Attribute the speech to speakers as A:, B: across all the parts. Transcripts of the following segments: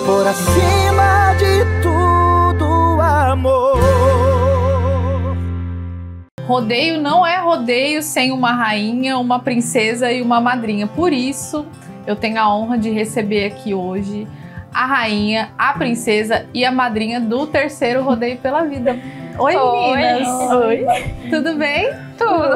A: por acima de tudo, amor.
B: Rodeio não é rodeio sem uma rainha, uma princesa e uma madrinha. Por isso, eu tenho a honra de receber aqui hoje a rainha, a princesa e a madrinha do terceiro Rodeio pela Vida. Oi, meninas!
C: Oi!
B: Tudo bem?
C: Tudo!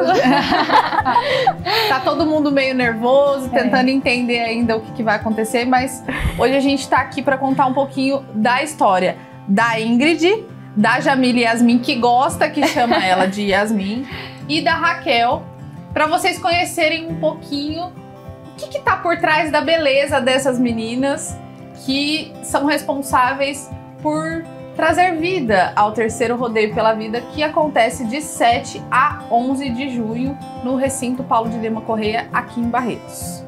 B: Tá todo mundo meio nervoso, tentando entender ainda o que vai acontecer, mas hoje a gente tá aqui para contar um pouquinho da história da Ingrid, da Jamile Yasmin, que gosta que chama ela de Yasmin, e da Raquel, para vocês conhecerem um pouquinho o que tá por trás da beleza dessas meninas que são responsáveis por trazer vida ao terceiro Rodeio pela Vida, que acontece de 7 a 11 de junho no recinto Paulo de Lima Correia, aqui em Barretos.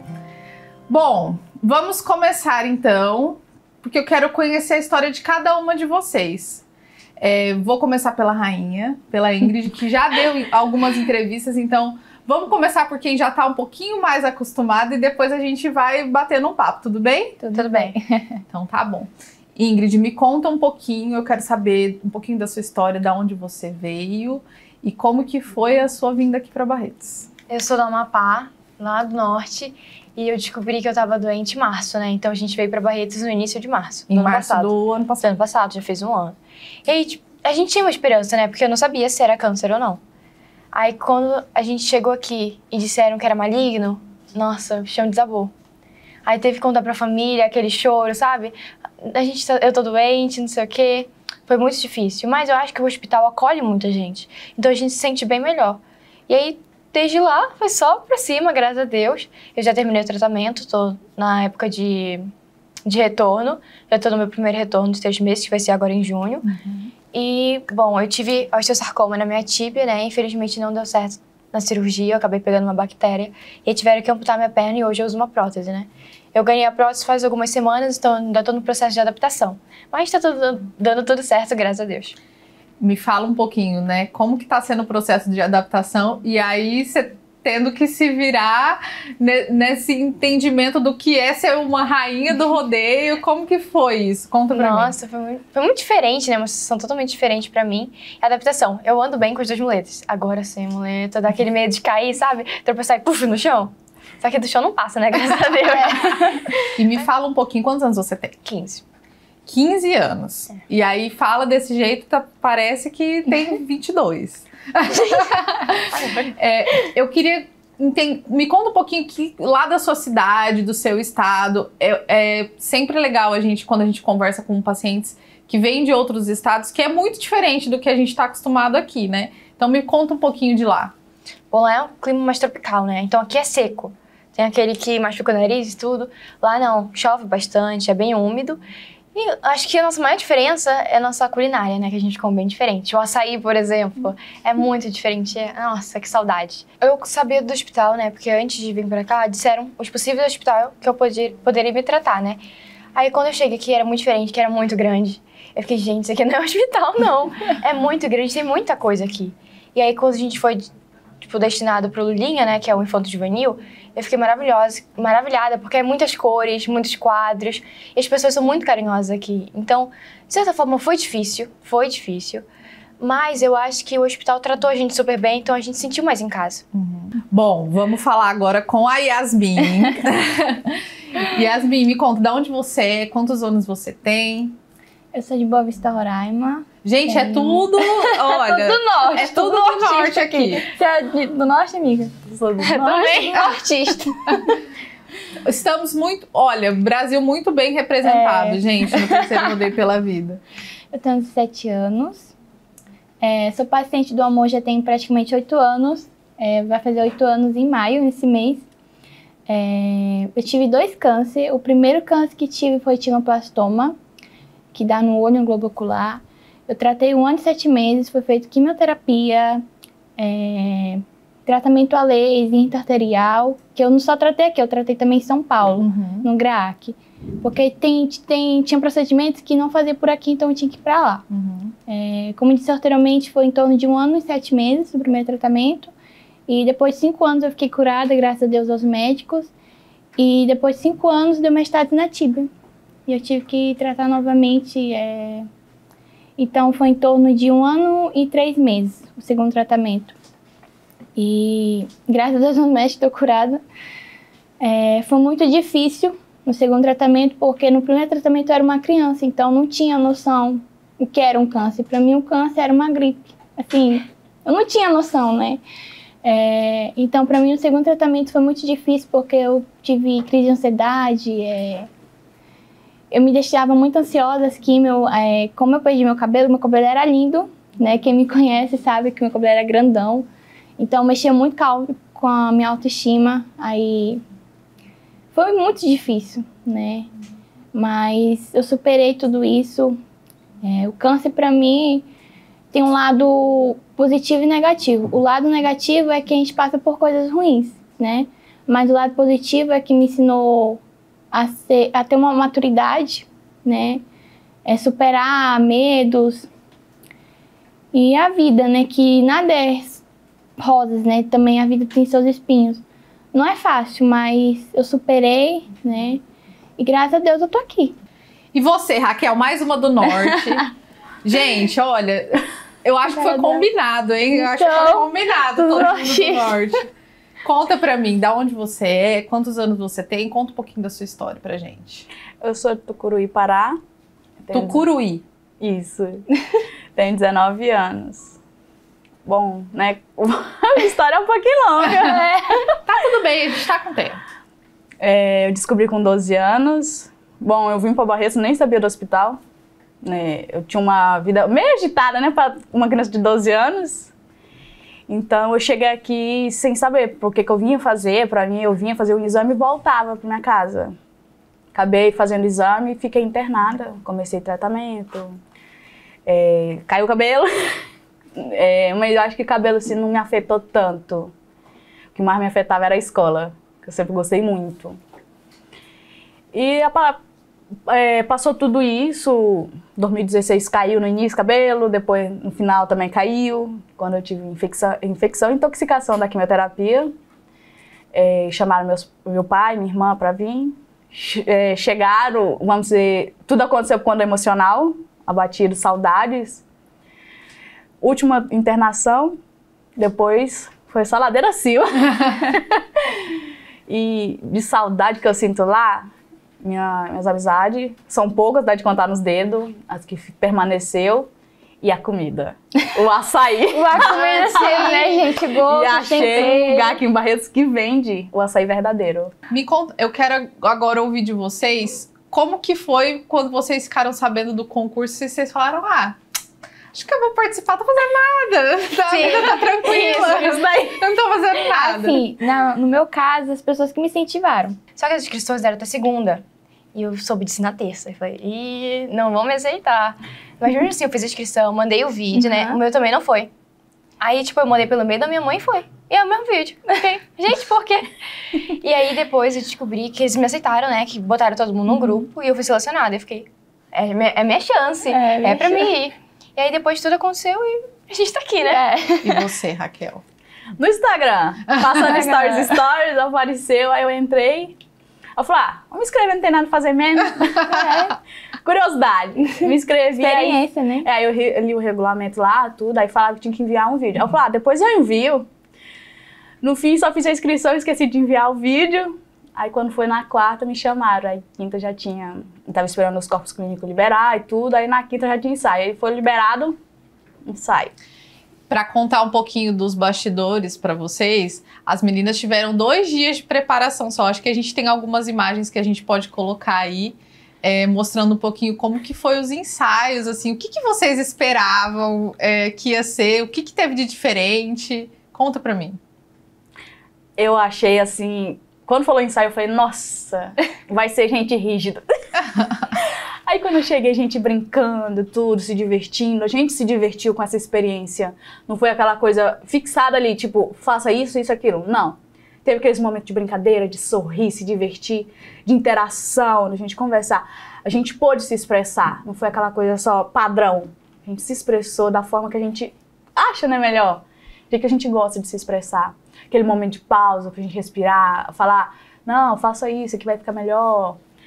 B: Bom, vamos começar então, porque eu quero conhecer a história de cada uma de vocês. Vou começar pela rainha, pela Ingrid, que já deu algumas entrevistas, então vamos começar por quem já está um pouquinho mais acostumado e depois a gente vai bater num papo, tudo bem?
C: Tudo bem.
B: Então tá bom. Ingrid, me conta um pouquinho, eu quero saber um pouquinho da sua história, de onde você veio e como que foi a sua vinda aqui para Barretos.
C: Eu sou do Amapá, lá do norte, e eu descobri que eu tava doente em março, né? Então a gente veio para Barretos no início de março.
B: Em março do ano passado.
C: Do ano passado, já fez um ano. E aí, tipo, a gente tinha uma esperança, né? Porque eu não sabia se era câncer ou não. Aí quando a gente chegou aqui e disseram que era maligno, nossa, o chão desabou. Aí teve que contar pra família, aquele choro, sabe? Eu tô doente, não sei o quê. Foi muito difícil, mas eu acho que o hospital acolhe muita gente. Então a gente se sente bem melhor. E aí, desde lá, foi só pra cima, graças a Deus. Eu já terminei o tratamento, tô na época de retorno. Já tô no meu primeiro retorno de 3 meses, que vai ser agora em junho. E, bom, eu tive osteosarcoma na minha tíbia, né? Infelizmente não deu certo na cirurgia, eu acabei pegando uma bactéria. E tiveram que amputar minha perna e hoje eu uso uma prótese, né? Eu ganhei a prótese faz algumas semanas, então ainda tô no processo de adaptação. Mas tá dando tudo certo, graças a Deus.
B: Me fala um pouquinho, né? Como que tá sendo o processo de adaptação e aí você tendo que se virar nesse entendimento do que é ser uma rainha do rodeio. Como que foi isso? Conta pra mim.
C: Nossa, foi muito diferente, né? Uma sensação totalmente diferente pra mim. A adaptação, eu ando bem com as 2 muletas. Agora sem muleta, dá aquele medo de cair, sabe? Tropeçar e puf, no chão. Só que do chão não passa, né? Graças a Deus.
B: E me fala um pouquinho, quantos anos você tem?
C: 15.
B: 15 anos. E aí fala desse jeito, parece que tem 22. Eu queria me conta um pouquinho lá da sua cidade, do seu estado. É sempre legal quando a gente conversa com pacientes que vêm de outros estados, que é muito diferente do que a gente está acostumado aqui, né? Então me conta um pouquinho de lá.
C: Bom, lá é um clima mais tropical, né? Então aqui é seco. Tem aquele que machuca o nariz e tudo. Lá não, chove bastante, é bem úmido. E acho que a nossa maior diferença é a nossa culinária, né? Que a gente come bem diferente. O açaí, por exemplo, é muito diferente. Nossa, que saudade. Eu sabia do hospital, né? Porque antes de vir pra cá, disseram os possíveis hospital que eu poderia me tratar, né? Aí quando eu cheguei aqui, era muito diferente, que era muito grande. Eu fiquei, gente, isso aqui não é hospital, não. É muito grande, tem muita coisa aqui. E aí quando a gente foi, tipo, destinado pro Lulinha, né? Que é o infanto juvenil, eu fiquei maravilhada, porque é muitas cores, muitos quadros, e as pessoas são muito carinhosas aqui. Então, de certa forma, foi difícil, mas eu acho que o hospital tratou a gente super bem, então a gente se sentiu mais em casa.
B: Bom, vamos falar agora com a Yasmin. Yasmin, me conta, de onde você é, quantos anos você tem?
D: Eu sou de Boa Vista, Roraima.
B: Gente, é tudo, olha...
D: É tudo do norte.
B: É tudo do norte aqui.
D: Você é do norte, amiga? Eu sou do norte.
C: Também, artista.
B: Estamos muito... Olha, Brasil muito bem representado, gente, no terceiro Rodeio pela Vida.
D: Eu tenho 17 anos. Sou paciente do amor já tem praticamente 8 anos. Vai fazer 8 anos em maio, nesse mês. Eu tive 2 cânceres. O primeiro câncer que tive foi timoplastoma, que dá no olho, no globo ocular. Eu tratei 1 ano e 7 meses, foi feito quimioterapia, tratamento a laser, interarterial, que eu não só tratei aqui, eu tratei também em São Paulo, no GRAAC. Porque tinha procedimentos que não fazia por aqui, então eu tinha que ir pra lá. Como disse anteriormente, foi em torno de 1 ano e 7 meses o primeiro tratamento. E depois de 5 anos eu fiquei curada, graças a Deus aos médicos. E depois de 5 anos deu metástase na tíbia. e eu tive que tratar novamente. Então foi em torno de 1 ano e 3 meses o segundo tratamento. E graças a Deus no médico estou curada. Foi muito difícil no segundo tratamento, porque no primeiro tratamento eu era uma criança, então não tinha noção o que era um câncer. Para mim o câncer era uma gripe. Assim, eu não tinha noção, né? Então para mim o segundo tratamento foi muito difícil, porque eu tive crise de ansiedade, eu me deixava muito ansiosa, como eu perdi meu cabelo era lindo, né? Quem me conhece sabe que meu cabelo era grandão. Então mexia muito com a minha autoestima, aí foi muito difícil, né? Mas eu superei tudo isso. O câncer para mim tem um lado positivo e negativo. O lado negativo é que a gente passa por coisas ruins, né? Mas o lado positivo é que me ensinou a ter uma maturidade, né? Superar medos e a vida, né? Que nada é rosas, né? Também a vida tem seus espinhos. Não é fácil, mas eu superei, né? E graças a Deus eu tô aqui.
B: E você, Raquel, mais uma do Norte. Gente, olha, eu acho que foi combinado, hein? Eu acho que foi combinado todo mundo do Norte. Conta pra mim, da onde você é, quantos anos você tem, conta um pouquinho da sua história pra gente.
E: Eu sou de Tucuruí, Pará.
B: Tucuruí?
E: Isso. Tenho 19 anos. Bom, né? A história é um pouquinho longa.
B: Tá tudo bem, a gente tá com tempo.
E: Eu descobri com 12 anos. Bom, eu vim para Barretos, nem sabia do hospital. Né? Eu tinha uma vida meio agitada, né? Para uma criança de 12 anos. Então, eu cheguei aqui sem saber por que eu vinha fazer. Para mim, eu vinha fazer um exame e voltava para minha casa. Acabei fazendo exame e fiquei internada. Comecei tratamento. Caiu o cabelo. Mas eu acho que cabelo assim, não me afetou tanto. O que mais me afetava era a escola, que eu sempre gostei muito. E passou tudo isso. 2016 caiu no início cabelo, depois no final também caiu. Quando eu tive infecção e intoxicação da quimioterapia. Chamaram meu pai, minha irmã para vir. Chegaram, vamos dizer, tudo aconteceu quando emocional, abatido, saudades. Última internação, depois foi só ladeira acima. E de saudade que eu sinto lá, minhas amizades são poucas, dá de contar nos dedos, as que permaneceu, e a comida. O açaí.
D: A comida sim, né, gente? Gosto,
E: e achei um lugar aqui em Barretos que vende o açaí verdadeiro.
B: Me conta, eu quero agora ouvir de vocês, como que foi quando vocês ficaram sabendo do concurso e vocês falaram, acho que eu vou participar, tô fazendo nada. A vida tá tranquila.
E: Isso daí.
B: Eu não tô fazendo nada.
D: Assim, no meu caso, as pessoas que me incentivaram.
C: Só que as inscrições eram até segunda. E eu soube disso na terça. Eu falei, não vão me aceitar. Mas mesmo assim, eu fiz a inscrição, mandei o vídeo, né? O meu também não foi. Aí, eu mandei pelo e-mail da minha mãe e foi. E é o mesmo vídeo. Okay. Gente, por quê? E aí, depois eu descobri que eles me aceitaram, né? Que botaram todo mundo num grupo e eu fui selecionada. Eu fiquei, é minha chance. É pra mim ir. E aí depois tudo aconteceu e a gente tá aqui, né?
B: E você, Raquel?
E: No Instagram, passando stories, apareceu, aí eu entrei. Eu falei, vamos escrever, não tem nada pra fazer mesmo. Curiosidade. Me inscrevi.
D: Experiência, né?
E: Aí eu li o regulamento lá, tudo, aí falava que tinha que enviar um vídeo. Aí eu falei, depois eu envio. No fim, só fiz a inscrição e esqueci de enviar o vídeo. Aí quando foi na quarta, me chamaram. Aí quinta já tinha... Tava esperando os corpos clínicos liberar e tudo. Aí na quinta já tinha ensaio. Aí foi liberado, ensaio.
B: Para contar um pouquinho dos bastidores para vocês, as meninas tiveram 2 dias de preparação só. Acho que a gente tem algumas imagens que a gente pode colocar aí, mostrando um pouquinho como que foi os ensaios, assim, o que vocês esperavam que ia ser, o que teve de diferente. Conta para mim.
E: Eu achei assim... Quando falou ensaio, eu falei, nossa, vai ser gente rígida. Aí quando eu cheguei, gente brincando, tudo, se divertindo, a gente se divertiu com essa experiência. Não foi aquela coisa fixada ali, tipo, faça isso, isso, aquilo. Não. Teve aqueles momentos de brincadeira, de sorrir, se divertir, de interação, de a gente conversar. A gente pôde se expressar, não foi aquela coisa só padrão. A gente se expressou da forma que a gente acha, né, melhor. De que a gente gosta de se expressar. Aquele momento de pausa pra gente respirar, falar, não, faça isso, que vai ficar melhor.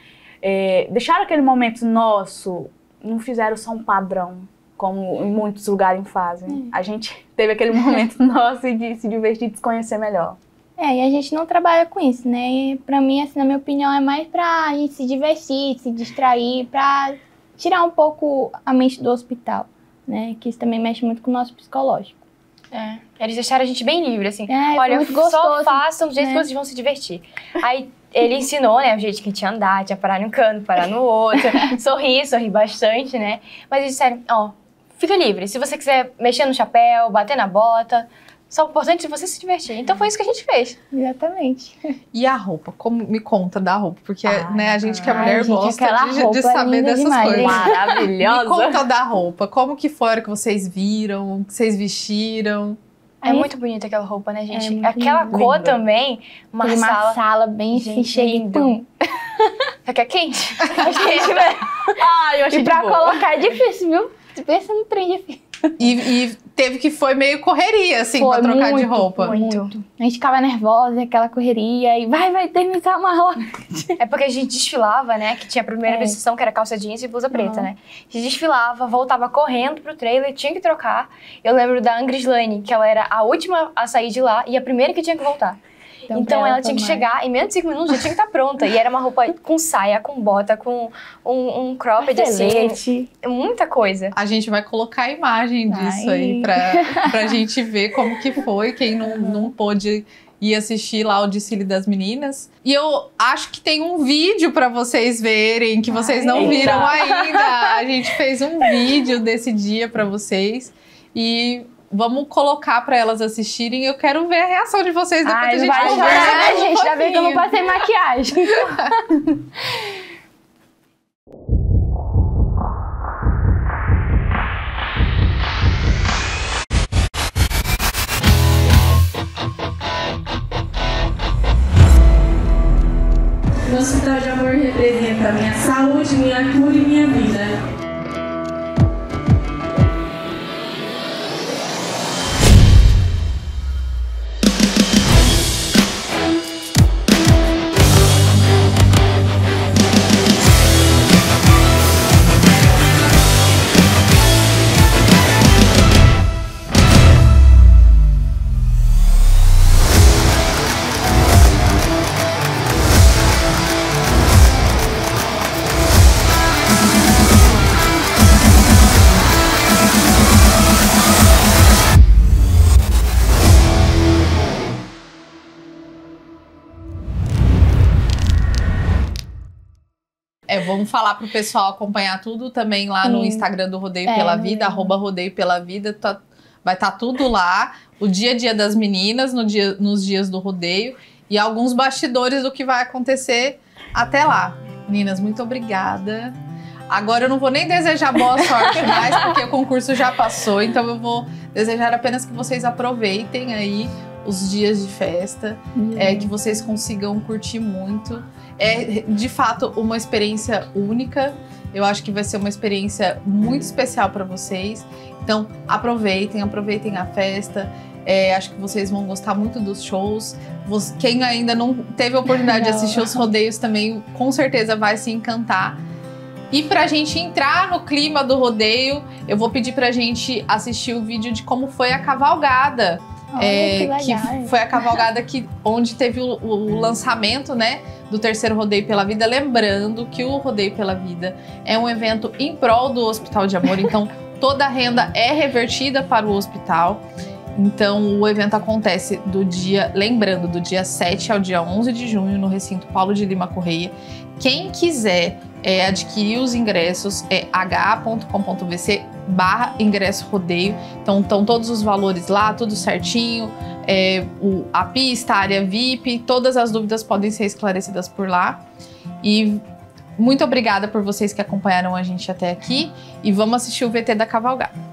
E: deixaram aquele momento nosso, não fizeram só um padrão, como em muitos lugares fazem. A gente teve aquele momento nosso de se divertir, de se conhecer melhor.
D: E a gente não trabalha com isso, né? E pra mim, assim, na minha opinião, é mais pra gente se divertir, se distrair, pra tirar um pouco a mente do hospital, né? Que isso também mexe muito com o nosso psicológico.
C: Eles deixaram a gente bem livre, assim.
D: Foi
C: Olha,
D: muito
C: só
D: gostoso,
C: façam do jeito
D: né?
C: que vocês vão se divertir. Aí ele ensinou, né, o jeito que tinha andar, tinha parar num canto, parar no outro, sorrir bastante, né? Mas eles disseram, fica livre. Se você quiser mexer no chapéu, bater na bota, só o importante é você se divertir. Então foi isso que a gente fez.
D: Exatamente.
B: E a roupa? Como me conta da roupa? Porque né, a gente que é mulher
D: gente,
B: gosta
D: aquela
B: de
D: roupa
B: saber
D: linda
B: dessas
D: demais,
B: coisas.
D: hein?
E: Maravilhosa!
B: Me conta da roupa. Como que foi a hora que vocês viram, que vocês vestiram?
C: É muito bonita aquela roupa, né, gente?
D: muito
C: Aquela
D: linda.
C: cor também, uma
D: Uma
C: sala.
D: sala bem assim,
C: Gente,
D: cheia de
C: lindo.
D: pum.
C: Só que é quente. Gente, né?
E: Eu achei
D: E
E: de
D: pra
E: boa.
D: colocar é difícil, viu? Pensa no trem difícil.
B: E teve que foi meio correria, assim, pra trocar de roupa.
C: muito.
D: A gente ficava nervosa, aquela correria, e vai terminar uma aula.
C: É porque a gente desfilava, né? Que tinha a primeira vestição, que era calça jeans e blusa preta, né? A gente desfilava, voltava correndo pro trailer, tinha que trocar. Eu lembro da Angrid Lane, que ela era a última a sair de lá e a primeira que tinha que voltar. Então ela tinha que chegar, em menos de 5 minutos já tinha que estar pronta. E era uma roupa com saia, com bota, com um cropped, assim.
D: Excelente.
C: Muita coisa.
B: A gente vai colocar a imagem disso aí pra gente ver como que foi, quem não pôde ir assistir lá o desfile das meninas. E eu acho que tem um vídeo pra vocês verem, que vocês não viram ainda. A gente fez um vídeo desse dia pra vocês. E vamos colocar pra elas assistirem. Eu quero ver a reação de vocês depois a gente
D: vai
B: conversa
D: chorar,
B: mais um
D: gente. Ainda bem que eu não
B: pouquinho.
D: passei maquiagem.
F: No Hospital de Amor representa minha saúde, minha cura e minha vida.
B: Vamos falar pro pessoal acompanhar tudo também lá no Instagram do Rodeio Pela Vida, @Rodeio Pela Vida. Vai estar tudo lá. O dia a dia das meninas, nos dias do rodeio. E alguns bastidores do que vai acontecer até lá. Meninas, muito obrigada. Agora eu não vou nem desejar boa sorte mais, porque o concurso já passou. Então eu vou desejar apenas que vocês aproveitem aí os dias de festa. Que vocês consigam curtir muito. É, de fato, uma experiência única. Eu acho que vai ser uma experiência muito especial para vocês. Então, aproveitem a festa. Acho que vocês vão gostar muito dos shows. Quem ainda não teve a oportunidade de assistir os rodeios também, com certeza vai se encantar. E pra gente entrar no clima do rodeio, eu vou pedir pra gente assistir o vídeo de como foi a cavalgada. Que foi a cavalgada onde teve o lançamento, né, do terceiro Rodeio Pela Vida. Lembrando que o Rodeio Pela Vida é um evento em prol do Hospital de Amor, então toda a renda é revertida para o hospital. Então o evento acontece do dia 7 ao dia 11 de junho no recinto Paulo de Lima Correia. Quem quiser adquirir os ingressos é ha.com.vc/ingresso rodeio. Então estão todos os valores lá, tudo certinho. A pista, a área VIP, todas as dúvidas podem ser esclarecidas por lá. E muito obrigada por vocês que acompanharam a gente até aqui. E vamos assistir o VT da cavalgada.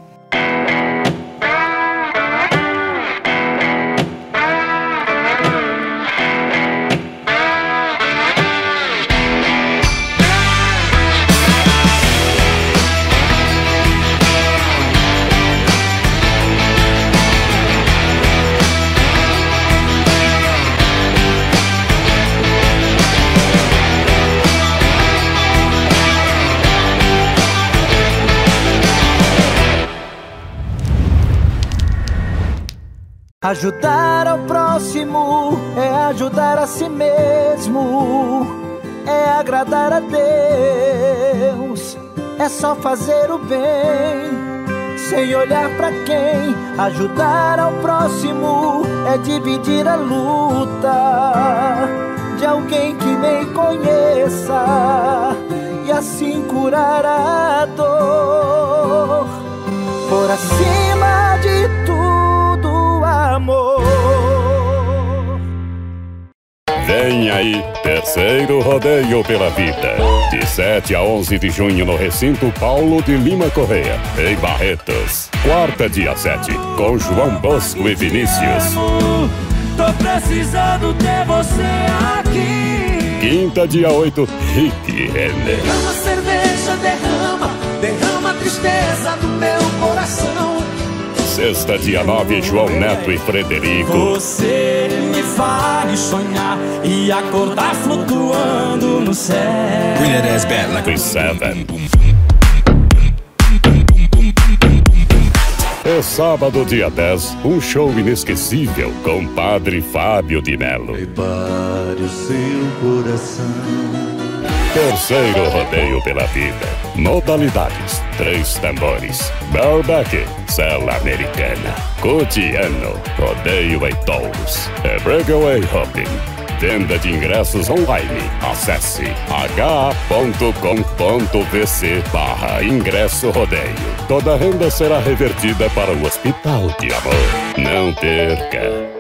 A: Ajudar ao próximo é ajudar a si mesmo, é agradar a Deus, é só fazer o bem, sem olhar pra quem. Ajudar ao próximo é dividir a luta de alguém que nem conheça e assim curar a dor. Por acima de tudo, amor.
G: Vem aí, terceiro rodeio pela vida. De 7 a 11 de junho no recinto Paulo de Lima Correia, em Barretos. Quarta, dia 7, com João Bosco e Vinícius.
A: Tô precisando ter você aqui.
G: Quinta, dia 8, Rick e Renner.
A: Derrama cerveja, derrama tristeza do meu coração.
G: Sexta, dia 9, João Neto e Frederico.
A: Você me faz sonhar e acordar flutuando no céu.
G: Bring that ass back like a 7. É sábado, dia 10, um show inesquecível com Padre Fábio de Mello.
H: Prepare o seu coração.
G: Terceiro rodeio pela vida. Modalidades: 3 tambores, bareback, cela americana, cotidiano, rodeio em touros, breakaway hopping. Venda de ingressos online. Acesse ha.com.vc/ingresso rodeio. Toda renda será revertida para o Hospital de Amor. Não perca!